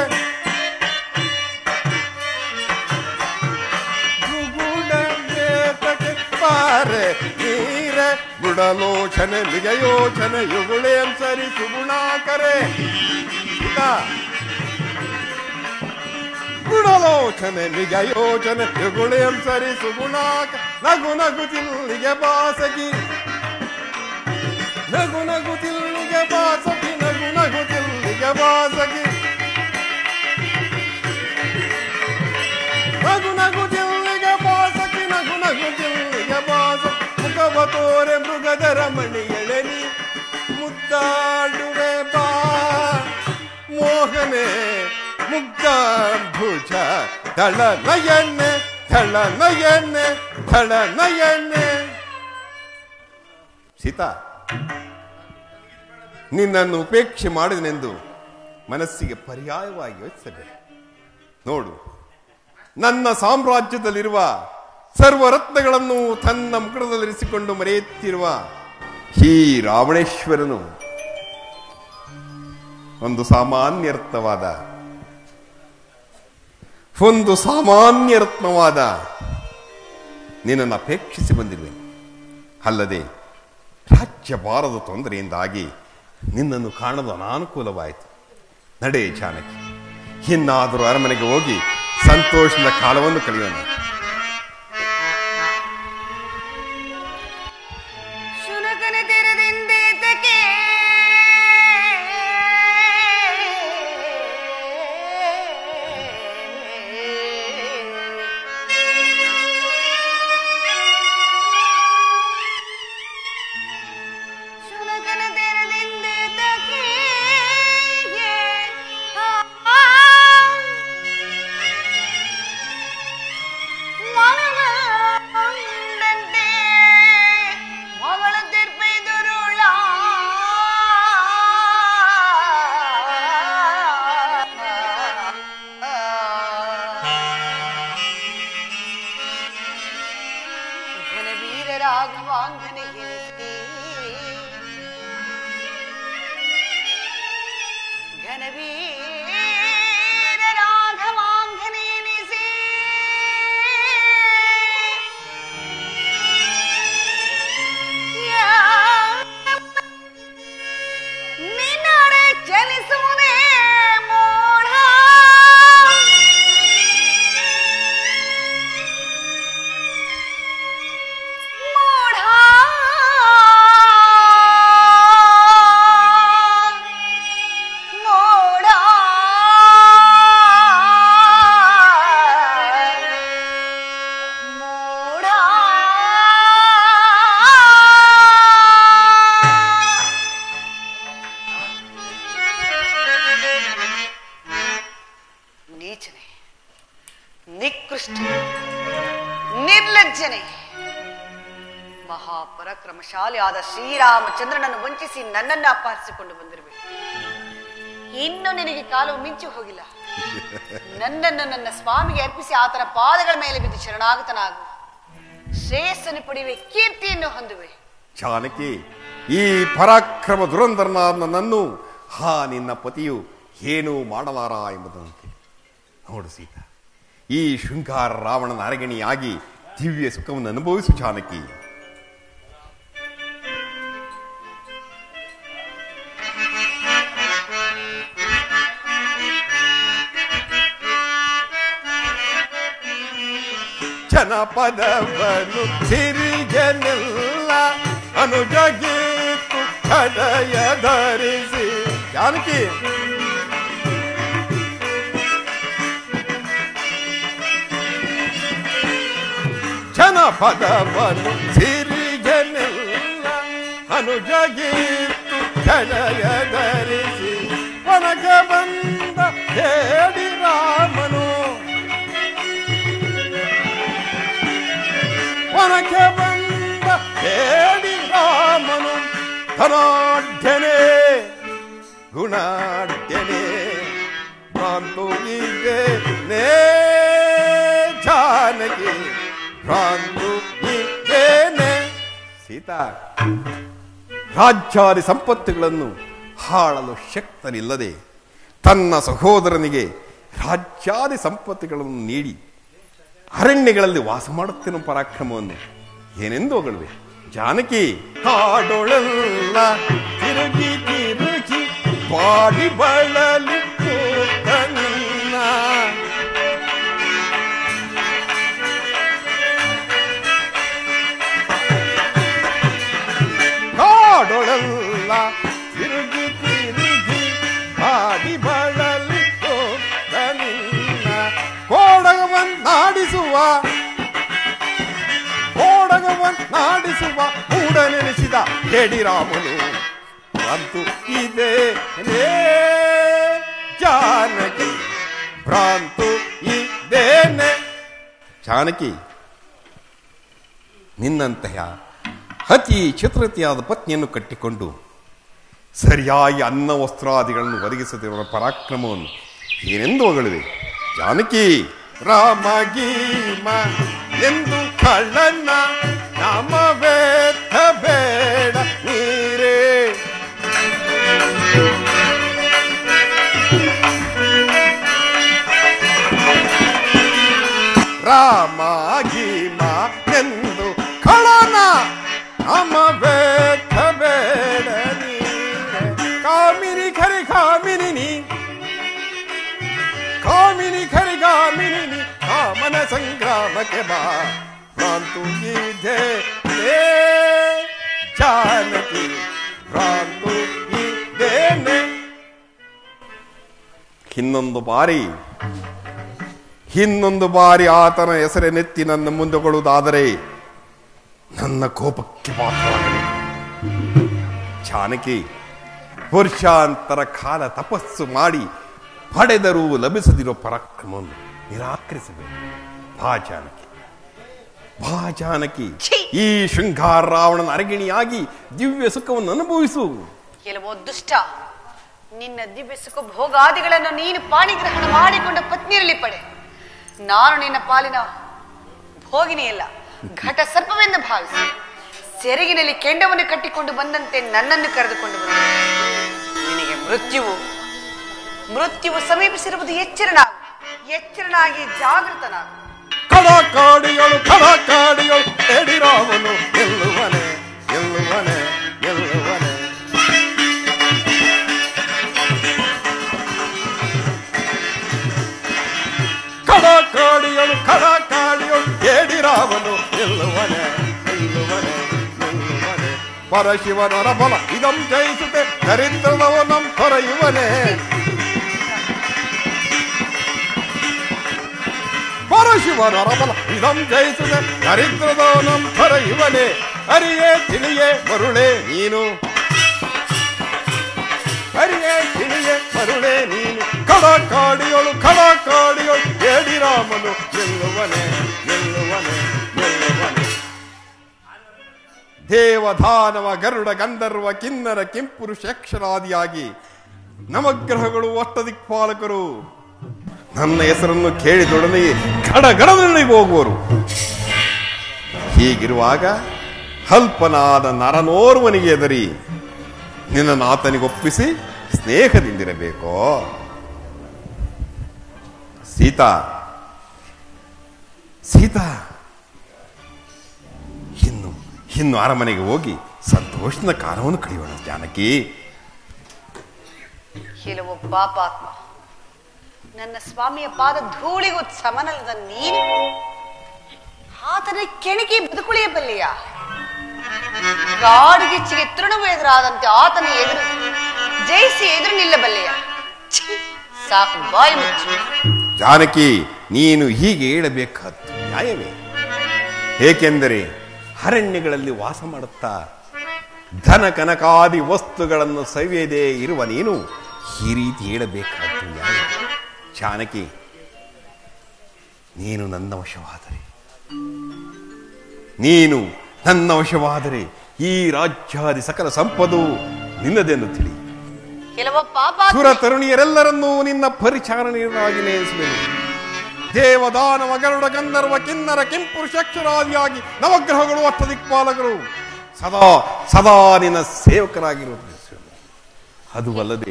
ದುಗುಡ ಏತಕ್ಕೆ ಪಾರೆ ನೀರೆ ಗುಡಲೋಚನೆ ಮಿಗಯೋಚನೆ ಯುಗುಳೆ ಸರಿ ಸುಗುಣಾಕರೆ ಗುಣಲೋಚನೆ ನಿಗಯೋಚನೆ ಯುಗುಳೆ ಸರಿ ಸುಗುಣಾಕ ನಗು ನಗು ತಿಲ್ಲಿಗೆ ಬಾಸಗಿ ನಗು ನಗು ತಿಲ್ಲಿಗೆ ಬಾಸಗಿ ನಗು ನಗು ತಿಲ್ಲಿಗೆ ಬಾಸಗಿ ನಗು ನಗು ತಿಲ್ಲಿಗೆ ಬಾಸಗಿ ನಗು ನಗು ತಿಲ್ಲಿಗೆ ಬಾಸಗಿ ಮುಖವ ತೋರೆ ಮೃಗದರ ಮಣಿ ಎಳೆನಿ ಮುದ್ದಾಡುವೆ ಬಾ ಮೋಹನೆ ಮುಗ್ಧಾಂಬುಜ ದಳ ನಯನೆ ದಳ ನಯನೆ ದಳ ನಯನೆ ಸೀತಾ ನಿನ್ನನ್ನು ಉಪೇಕ್ಷೆ ಮಾಡಿದನೆಂದು ಮನಸ್ಸಿಗೆ ಪರ್ಯಾಯವಾಗಿ ಯೋಚಿಸಬೇಡ. ನೋಡು, ನನ್ನ ಸಾಮ್ರಾಜ್ಯದಲ್ಲಿರುವ ಸರ್ವರತ್ನಗಳನ್ನು ತನ್ನ ಮುಖದಲ್ಲಿರಿಸಿಕೊಂಡು ಮರೆಯುತ್ತಿರುವ ಈ ರಾವಣೇಶ್ವರನು ಒಂದು ಸಾಮಾನ್ಯರ್ಥವಾದ ಒಂದು ಸಾಮಾನ್ಯ ರತ್ನವಾದ ನಿನ್ನನ್ನು ಅಪೇಕ್ಷಿಸಿ ಬಂದಿರುವೆ. ಅಲ್ಲದೆ ರಾಜ್ಯಭಾರದ ತೊಂದರೆಯಿಂದಾಗಿ ನಿನ್ನನ್ನು ಕಾಣಲು ಅನಾನುಕೂಲವಾಯಿತು. ನಡೆ ಜಾನಕಿ, ಇನ್ನಾದರೂ ಅರಮನೆಗೆ ಹೋಗಿ ಸಂತೋಷದ ಕಾಲವನ್ನು ಕಳೆಯೋಣ. ಘನವೀರ ರಾಘವಾಂಘನೆನಿಸಿ ನಿರ್ಲಜ್ಜನೆ. ಮಹಾಪರಾಕ್ರಮಶಾಲಿ ಆದ ಶ್ರೀರಾಮಚಂದ್ರನನ್ನು ವಂಚಿಸಿ ನನ್ನನ್ನು ಅಪಹರಿಸಿಕೊಂಡು ಬಂದಿರುವೆ. ಇನ್ನು ನಿನಗೆ ಕಾಲವು ಮಿಂಚಿ ಹೋಗಿಲ್ಲ. ನನ್ನನ್ನು ನನ್ನ ಸ್ವಾಮಿಗೆ ಅರ್ಪಿಸಿ ಆತನ ಪಾದಗಳ ಮೇಲೆ ಬಿದ್ದು ಶರಣಾಗತನಾಗು. ಶ್ರೇಯಸ್ಸನ್ನು ಪಡೆಯುವೆ, ಕೀರ್ತಿಯನ್ನು ಹೊಂದುವೆ. ಜಾನಕಿ, ಈ ಪರಾಕ್ರಮ ದುರಂಧರನಾದ ನನ್ನನ್ನು ಹಾ ನಿನ್ನ ಪತಿಯು ಏನೂ ಮಾಡಲಾರ ಎಂಬುದಂತೆ ನೋಡು ಸೀತಾ. ಈ ಶೃಂಗಾರ ರಾವಣನ ಅರಗಣಿಯಾಗಿ ದಿವ್ಯ ಸುಖವನ್ನು ಅನುಭವಿಸು ಜಾನಕಿ. ಜನಪದವನ್ನು ಸಿರಿಗೆನೆಲ್ಲ ಅನುಜಗೀತು ಕಡೆಯ ಧರಿಸಿ. ಜಾನಕಿ, ಜನಪದವನ್ನು ಸಿರಿಗೆನೆಲ್ಲ ಅನುಜಗೀತು ಕಡೆಯ ಧರಿಸಿ ಒನಗೆ ಬಂದ ಹೇಳಿ ರಾಮನು. ಒನಗೆ ಬಂದ ಹೇಳಿ ರಾಮನು ಧನಾಢ್ಯನೇ ಗುಣಾಢ್ಯನೇ ಭ್ರಾಂತು ಇದೆ ನೇ ಜಾನಕಿ ಭ್ರಾಂತು ಇದ್ದೇನೆ. ಸೀತಾ, ರಾಜ್ಯಾದಿ ಸಂಪತ್ತುಗಳನ್ನು ಹಾಳಲು ಶಕ್ತನಿಲ್ಲದೆ ತನ್ನ ಸಹೋದರನಿಗೆ ರಾಜ್ಯಾದಿ ಸಂಪತ್ತುಗಳನ್ನು ನೀಡಿ ಅರಣ್ಯಗಳಲ್ಲಿ ವಾಸ ಮಾಡುತ್ತೇನೋ ಪರಾಕ್ರಮವನ್ನು ಏನೆಂದು ಹೊಗಳುವೆ. ಜಾನಕಿ, ಕಾಡೊಳೆಲ್ಲ ತಿರುಗಿ ತಿರುಗಿ ಬಾಡಿ ಬಳಲಿ ಕೂತನಿನ್ನ. ಕಾಡೊಳೆಲ್ಲ ತಿರುಗಿ ತಿರುಗಿ ಬಾಡಿ ಬಳಲಿ ಕೂತನಿನ್ನ. ಕೋಡಗವನ್ನಾಡಿಸುವ ಕೋಡಗವನ್ನಾಡಿಸುವ ಕೂಡನೆನಿಸಿದ ಹೇಡಿರಾಮನು ಭ್ರಾಂತು ಇದೆ ಜಾನಕಿ ಭ್ರಾಂತು ಇದೇನೆ. ಜಾನಕಿ, ನಿನ್ನಂತಹ ಅತಿ ಚಿತ್ರತೆಯಾದ ಪತ್ನಿಯನ್ನು ಕಟ್ಟಿಕೊಂಡು ಸರಿಯಾಗಿ ಅನ್ನ ವಸ್ತ್ರಾದಿಗಳನ್ನು ಒದಗಿಸದಿರುವ ಪರಾಕ್ರಮವನ್ನು ಏನೆಂದು ಹೊಗಳುವೆ. ಜಾನಕಿ, ರಾಮ ಗೀಮ ಎಂದು ಕಳ್ಳನ್ನ ನಾಮವೇತ್ತ ಬೇಡ ನೀರೇ. ರಾಮ ಗೀಮ ಎಂದು ಕಳ್ಳನ ನಾಮವೇತ್ತ ಬೇಡ ನೀರೇ. ಕಾಮಿನಿ ಖರಿ ಕಾಮಿನಿ ನೀ ಕಾಮಿನಿ ಖರಿಗಾಮಿನಿ ಕಾಮನ ಸಂಗ್ರಾಮಕ್ಕೆ ಬಾ. ಭ್ರಾಂತು ಇದೆ ಜಾನಕಿ ಭ್ರಾಂತು ಇದೇನೆ. ಇನ್ನೊಂದು ಬಾರಿ ಇನ್ನೊಂದು ಬಾರಿ ಆತನ ಹೆಸರೆನೆತ್ತಿ ನನ್ನ ಮುಂದೆಗೊಳ್ಳುವುದಾದರೆ ನನ್ನ ಕೋಪಕ್ಕೆ ಪಾತ್ರವಾಗಲಿ. ಜಾನಕಿ, ವರ್ಷಾಂತರ ಕಾಲ ತಪಸ್ಸು ಮಾಡಿ ಪಡೆದರೂ ಲಭಿಸದಿರೋ ಪರಾಕ್ರಮವನ್ನು ನಿರಾಕರಿಸಬೇಕು. ಬಾ ಜಾನಕಿ, ಬಾ ಜಾನಕಿ, ಈ ಶೃಂಗಾರ ರಾವಣನ ಅರಗಿಣಿಯಾಗಿ ದಿವ್ಯ ಸುಖವನ್ನು ಅನುಭವಿಸು. ಕೆಲವೋ ದುಷ್ಟ, ನಿನ್ನ ದಿವ್ಯ ಸುಖ ಭೋಗಾದಿಗಳನ್ನು ನೀನು ಪಾಣಿಗ್ರಹಣ ಮಾಡಿಕೊಂಡ ಪತ್ನಿಯಲ್ಲಿ ಪಡೆ. ನಾನು ನಿನ್ನ ಪಾಲಿನ ಭೋಗಿನಿಯಲ್ಲ, ಘಟ ಸರ್ಪವೆಂದು ಭಾವಿಸಿ ಸೆರಗಿನಲ್ಲಿ ಕೆಂಡವನ್ನು ಕಟ್ಟಿಕೊಂಡು ಬಂದಂತೆ ನನ್ನನ್ನು ಕರೆದುಕೊಂಡು ಬಂದ. ನಿನಗೆ ಮೃತ್ಯುವು ಮೃತ್ಯುವು ಸಮೀಪಿಸಿರುವುದು. ಎಚ್ಚರನಾಗು, ಎಚ್ಚರನಾಗಿ ಜಾಗೃತನಾಗು. ಕಡಕಾಡಿಗಳು ಕಡಕಾಡಿಗಳು ಎಡಿರಾಮನು ಎಲ್ಲುವನೆ ಎಲ್ಲುವನೆ ಎಲ್ಲುವನೆ. ಕಡಕಾಡಿಗಳು ಕಡಕಾಡಿಗಳು ಎಡಿರಾಮನು ಎಲ್ಲುವನೆ ಎಲ್ಲುವನೆ ಎಲ್ಲುವನೆ. ಪರಶಿವನರ ಬಲ ಇದಂ ಜಯಿಸುತ್ತೆ ದರಿದ್ರದವನಂ ತೊರೆಯುವನೆ. ಪರಶಿವನರ ಬಲ ಇದಂ ಜಯಿಸುತ್ತೆ ದರಿದ್ರದವನಂ ತೊರೆಯುವನೆ. ಅರಿಯೇ ತಿಳಿಯೇ ಮರುಳೆ ನೀನು, ಅರಿಯೇ ತಿಳಿಯೇ ಮರುಳೆ ನೀನು. ಕಡಕಾಡಿಗಳು ಕಡಕಾಡಿಗಳು ಎಡಿರಾಮನು ಎಲ್ಲುವನೆ ಎಲ್ಲುವನೆ ಎಲ್ಲುವನೆ. ದೇವದಾನವ ಗರುಡ ಗಂಧರ್ವ ಕಿನ್ನರ ಕಿಂಪುರುಷ ಯಕ್ಷರಾದಿಯಾಗಿ ನವಗ್ರಹಗಳು ಅಷ್ಟದಿಕ್ಪಾಲಕರು ನನ್ನ ಹೆಸರನ್ನು ಕೇಳಿದೊಡನೆ ಗಡಗಡದಲ್ಲಿ ಹೋಗುವರು. ಹೀಗಿರುವಾಗ ಅಲ್ಪನಾದ ನರನೋರ್ವನಿಗೆ ಎದರಿ ನಿನ್ನ ಆತನಿಗೊಪ್ಪಿಸಿ ಸ್ನೇಹದಿಂದಿರಬೇಕೋ? ಸೀತಾ ಸೀತಾ ಇನ್ನು ಇನ್ನು ಅರಮನೆಗೆ ಹೋಗಿ ಸಂತೋಷದ ಕಾಲವನ್ನು ಕಳೆಯೋಣ ಜಾನಕಿ. ಕೆಲವು ಪಾಪಾತ್ಮ, ನನ್ನ ಸ್ವಾಮಿಯ ಪಾದ ಧೂಳಿಗೂ ಸಮನಲ್ಲದ ನೀನು ಆತನ ಕೆಣಕಿ ಬದುಕುಳಿಯಬಲ್ಲೆಯ? ಗಾಡಿಗಿಚ್ಚಿಗೆ ತೃಣವು ಎದುರಾದಂತೆ ಆತನ ಎದುರು ಜಯಿಸಿ ಎದುರು ನಿಲ್ಲಬಲ್ಲೆಯ? ಸಾಕು, ಬಾಯಿ ಮುಚ್ಚು. ಜಾನಕಿ, ನೀನು ಹೀಗೆ ಹೇಳಬೇಕಾದ್ದು ನ್ಯಾಯವೇ? ಏಕೆಂದರೆ ಅರಣ್ಯಗಳಲ್ಲಿ ವಾಸ ಮಾಡುತ್ತಾ ಧನ ಕನಕಾದಿ ವಸ್ತುಗಳನ್ನು ಸವಿಯದೇ ಇರುವ ನೀನು ಈ ರೀತಿ ಹೇಳಬೇಕಾದ್ದು ನ್ಯಾಯ? ಜಾನಕಿ, ನೀನು ನನ್ನ ವಶವಾದರೆ ನೀನು ನನ್ನ ವಶವಾದರೆ ಈ ರಾಜ್ಯಾದಿ ಸಕಲ ಸಂಪದು ನಿನ್ನದೆಂದು ತಿಳಿ. ಕೆಲವು ಪಾಪ ಸುರ ತರುಣಿಯರೆಲ್ಲರನ್ನೂ ನಿನ್ನ ಪರಿಚಾರಣೆಯಾಗಿ ನೇಮಿಸುವೆನು. ದೇವದಾನವ ಗರುಡ ಗಂಧರ್ವ ಕಿನ್ನರ ಕೆಂಪುರುಷ ಯಕ್ಷರಾದಿಯಾಗಿ ನವಗ್ರಹಗಳು ಅಷ್ಟದಿಕ್ಪಾಲಕರು ಸದಾ ಸದಾ ನಿನ್ನ ಸೇವಕರಾಗಿರುವುದು. ಅದು ಅಲ್ಲದೆ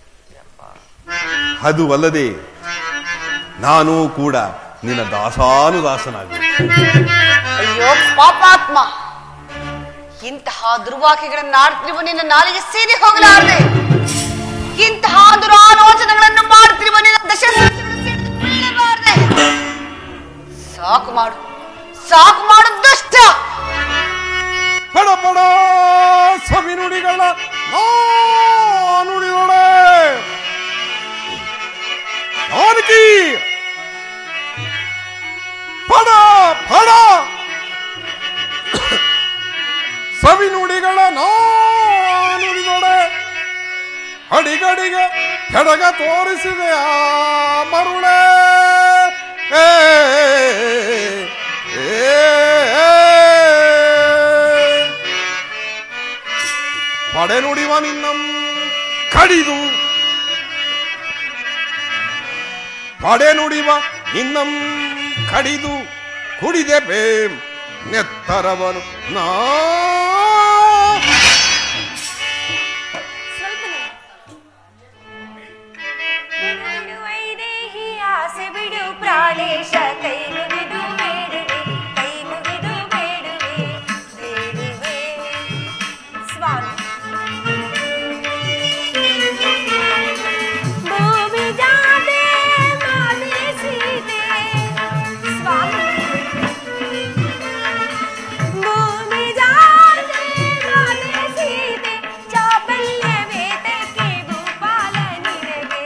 ಅದು ಅಲ್ಲದೆ ನಾನು ಕೂಡ ನಿನ್ನ ದಾಸಾನುದಾಸನಾಗಿ. ಅಯ್ಯೋ ಪಾಪಾತ್ಮ, ಇಂತಹ ದುರ್ವಾಕ್ಯಗಳನ್ನು ಆಡ್ತಿರುವ ನಿನ್ನ ನಾಲಿಗೆ ಸೀದಿ ಹೋಗಲಾರದೆ, ಇಂತಹ ದುರಾಲೋಚನೆಗಳನ್ನು ಮಾಡ್ತಿರುವ ನಿನ್ನ ದಶ ಸಾಕು ಮಾಡು, ಸಾಕು ಮಾಡು ದುಷ್ಟ. ಪಡ ಪಡ ಸವಿ ನುಡಿಗಳ ನುಡಿಯೋಡೆ ಜಾನಕಿ, ಪಡ ಪಡ ಸವಿ ನುಡಿಗಳ ನುಡಿದೊಡೆ ಅಡಿಗಡಿಗೆ ಕೆಡಗ ತೋರಿಸಿದೆ ಆ ಮರುಳೆ. ಪಡೆ ನುಡಿವ ನಿನ್ನಂ ಕಡಿದು ಪಡೆ ನುಡಿವ ನಿನ್ನಂ ಕಡಿದು ಕುಡಿದೆ ಬೇಂ ನೆತ್ತರವನು ನಾ. ಬಿಡು ಪ್ರಾಣೇಶ, ಕೈ ಮುಗಿದು ಬೇಡುವೆ, ಕೈ ಮುಗಿದು ಬೇಡುವೆ, ಬೇಡುವೆ ಸ್ವಾಮಿ. ಭೂಮಿ ಜಾತೆ ಮಾತೆ ಸೀತೆ ಸ್ವಾಮಿ, ಭೂಮಿ ಜಾತೆ ಮಾತೆ ಸೀತೆ, ಚಾಪಲ್ಯ ವೇದಕ್ಕೆ ಭೂಪಾಲ ನಿನಗೆ,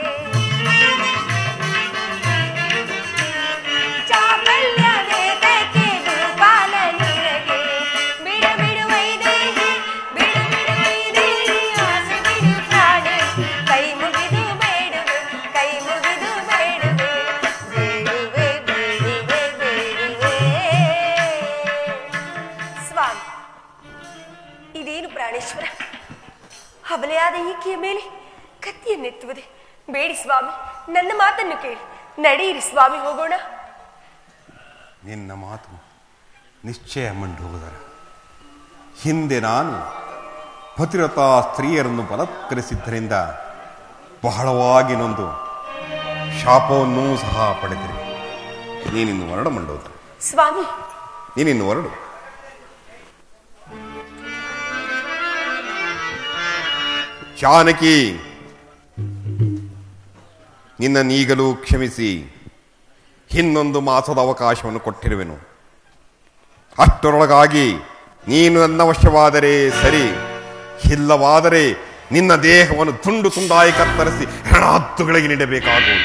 ಚಾಪಲ್ಯ ವೇದಕ್ಕೆ ಭೂಪಾಲ ನಿನಗೆ. ಬಿಡು ಬಿಡು ವೈದೇಹಿ, ಬಿಡು ಬಿಡು ವೈದೇಹಿ, ಆಸೆ ಬಿಡು ಪ್ರಾಣೇಶ, ಕೈ ಮುಗಿದು ಬೇಡುವೆ, ಕೈ ಮುಗಿದು ಬೇಡುವೆ, ಬೇಡುವೆ ಬೇಡುವೆ ಬೇಡುವೆ ಸ್ವಾಮಿ. ಇದೇನು ಪ್ರಾಣೇಶ್ವರ, ಹಬಲೆಯಾದ ಈಕೆಯ ಮೇಲೆ ಕತ್ತಿಯನ್ನೆತ್ತುವುದೇ? ಬೇಡಿ ಸ್ವಾಮಿ, ನನ್ನ ಮಾತನ್ನು ಕೇಳಿ ನಡೆಯಿರಿ ಸ್ವಾಮಿ, ಹೋಗೋಣ. ನಿನ್ನ ಮಾತು ನಿಶ್ಚಯ ಮಂಡೋದರ. ಹಿಂದೆ ನಾನು ಪತಿರತಾ ಸ್ತ್ರೀಯರನ್ನು ಬಲತ್ಕರಿಸಿದ್ದರಿಂದ ಬಹಳವಾಗಿ ನೊಂದು ಶಾಪವನ್ನೂ ಸಹ ಪಡೆದಿರಿ. ನೀನಿನ್ನು ಹೊರಡು ಮಂಡೋದರ. ಸ್ವಾಮಿ, ನೀನಿನ್ನು ಹೊರಡು. ಜಾನಕಿ, ನಿನ್ನನ್ನೀಗಲೂ ಕ್ಷಮಿಸಿ ಇನ್ನೊಂದು ಮಾಸದ ಅವಕಾಶವನ್ನು ಕೊಟ್ಟಿರುವೆನು. ಅಷ್ಟರೊಳಗಾಗಿ ನೀನು ನನ್ನ ವಶವಾದರೆ ಸರಿ, ಇಲ್ಲವಾದರೆ ನಿನ್ನ ದೇಹವನ್ನು ತುಂಡು ತುಂಡಾಯಿ ಕತ್ತರಿಸಿ ಹೆಣಾತ್ತುಗಳಿಗೆ ನೀಡಬೇಕಾಗುವುದು.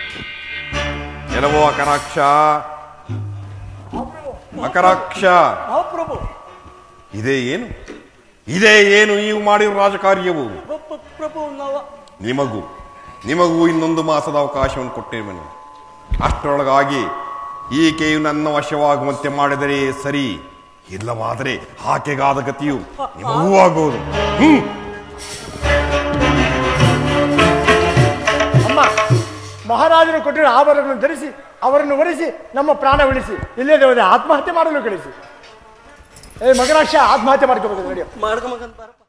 ಕೆಲವೋ ಅಕರಾಕ್ಷ, ಅಕರಾಕ್ಷ, ಪ್ರಭು ಇದೇ ಏನು ಇದೇ ಏನು ನೀವು ಮಾಡಿರುವ ರಾಜಕಾರ್ಯವು? ಪ್ರಭು ನಾವು ನಿಮಗೂ ನಿಮಗೂ ಇನ್ನೊಂದು ಮಾಸದ ಅವಕಾಶವನ್ನು ಕೊಟ್ಟಿರುವೆನು. ಅಷ್ಟರೊಳಗಾಗಿ ಈಕೆಯು ನನ್ನ ವಶವಾಗುವಂತೆ ಮಾಡಿದರೆ ಸರಿ, ಇಲ್ಲವಾದರೆ ಆಕೆಗಾದ ಗತಿಯು ನಿಮಗೂ ಆಗುವುದು. ಹ್ಮ್ ಅಮ್ಮ, ಮಹಾರಾಜರು ಕೊಟ್ಟಿರೋ ಆಭರಣಗಳನ್ನು ಧರಿಸಿ ಅವರನ್ನು ಒರೆಸಿ ನಮ್ಮ ಪ್ರಾಣ ಉಳಿಸಿ, ಇಲ್ಲದೆ ಹೋದರೆ ಆತ್ಮಹತ್ಯೆ ಮಾಡಲು ಕಳಿಸಿ. ಏ ಮಗರಾಕ್ಷ, ಆತ್ಮಹತ್ಯೆ ಮಾಡ್ಕೋಬೇಕು. ಮಾಡ್ಕೊಂಬಂತ